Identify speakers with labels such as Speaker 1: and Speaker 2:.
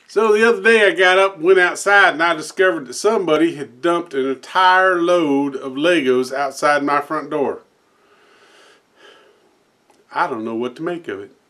Speaker 1: So the other day I got up, went outside, and I discovered that somebody had dumped an entire load of Legos outside my front door. I don't know what to make of it.